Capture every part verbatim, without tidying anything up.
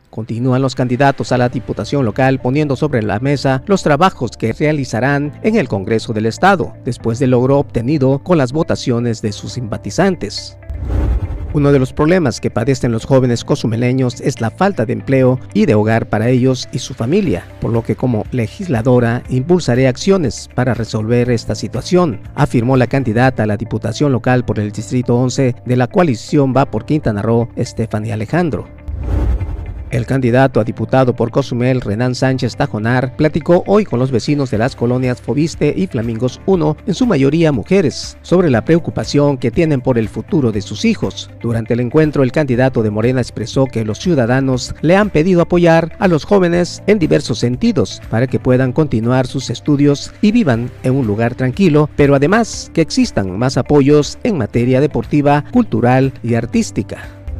Continúan los candidatos a la Diputación local poniendo sobre la mesa los trabajos que realizarán en el Congreso del Estado, después del logro obtenido con las votaciones de sus simpatizantes. Uno de los problemas que padecen los jóvenes cozumeleños es la falta de empleo y de hogar para ellos y su familia, por lo que como legisladora impulsaré acciones para resolver esta situación, afirmó la candidata a la Diputación local por el Distrito once de la coalición Va por Quintana Roo, Stephanie Alejandro. El candidato a diputado por Cozumel, Renan Sánchez Tajonar, platicó hoy con los vecinos de las colonias Fobiste y Flamingos uno, en su mayoría mujeres, sobre la preocupación que tienen por el futuro de sus hijos. Durante el encuentro, el candidato de Morena expresó que los ciudadanos le han pedido apoyar a los jóvenes en diversos sentidos para que puedan continuar sus estudios y vivan en un lugar tranquilo, pero además que existan más apoyos en materia deportiva, cultural y artística.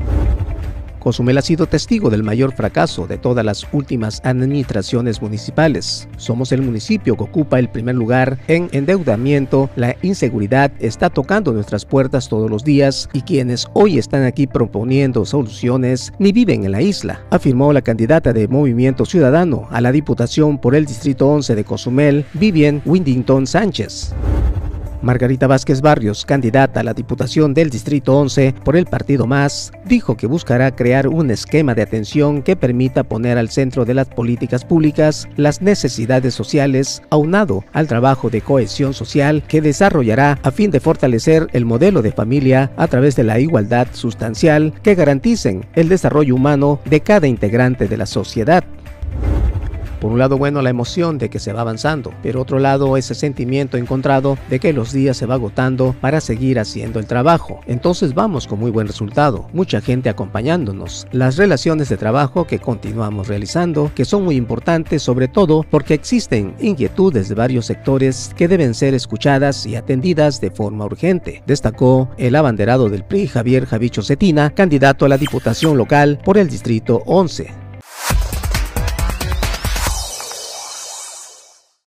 Cozumel ha sido testigo del mayor fracaso de todas las últimas administraciones municipales. Somos el municipio que ocupa el primer lugar en endeudamiento, la inseguridad está tocando nuestras puertas todos los días y quienes hoy están aquí proponiendo soluciones ni viven en la isla, afirmó la candidata de Movimiento Ciudadano a la Diputación por el Distrito once de Cozumel, Vivian Windington Sánchez. Margarita Vázquez Barrios, candidata a la Diputación del Distrito once por el Partido Más, dijo que buscará crear un esquema de atención que permita poner al centro de las políticas públicas las necesidades sociales, aunado al trabajo de cohesión social que desarrollará a fin de fortalecer el modelo de familia a través de la igualdad sustancial que garanticen el desarrollo humano de cada integrante de la sociedad. Por un lado, bueno, la emoción de que se va avanzando, pero otro lado, ese sentimiento encontrado de que los días se va agotando para seguir haciendo el trabajo. Entonces vamos con muy buen resultado, mucha gente acompañándonos, las relaciones de trabajo que continuamos realizando, que son muy importantes, sobre todo porque existen inquietudes de varios sectores que deben ser escuchadas y atendidas de forma urgente, destacó el abanderado del P R I, Javier Javicho Cetina, candidato a la Diputación local por el Distrito once.